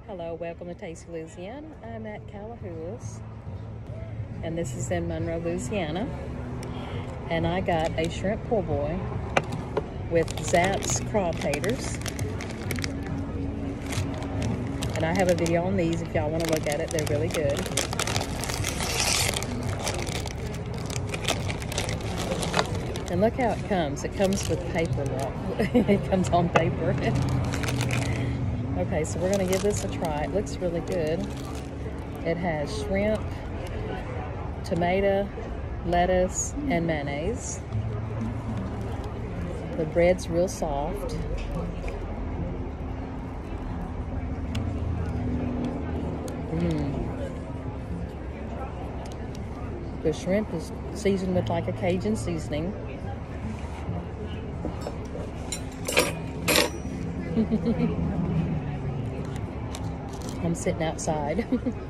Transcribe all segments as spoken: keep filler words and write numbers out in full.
Hello, welcome to Tasty Louisiana. I'm at Callahoo's, and this is in Monroe, Louisiana. And I got a shrimp po' boy with Zapp's craw taters. And I have a video on these if y'all want to look at it. They're really good. And look how it comes. It comes with paper. It comes on paper. Okay, so we're going to give this a try. It looks really good. It has shrimp, tomato, lettuce, and mayonnaise. The bread's real soft. Mmm. The shrimp is seasoned with like a Cajun seasoning. I'm sitting outside.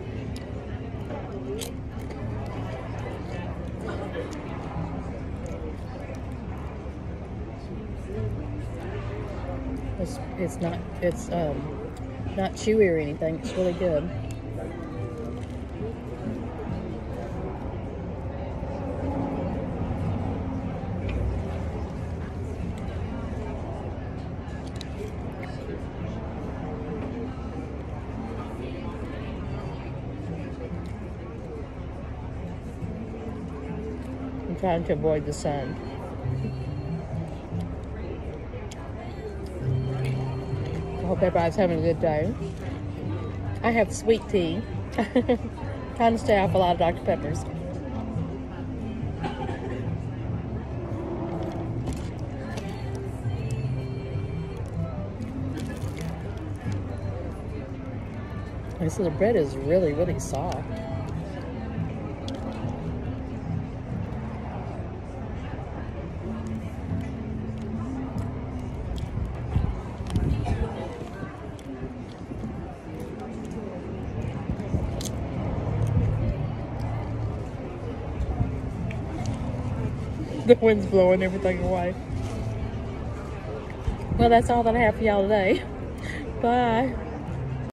it's, it's not it's um not chewy or anything. It's really good. I'm trying to avoid the sun. I hope everybody's having a good day. I have sweet tea. Trying to stay off a lot of Doctor Peppers. And so the bread is really, really soft. The wind's blowing everything away. Well, that's all that I have for y'all today. Bye.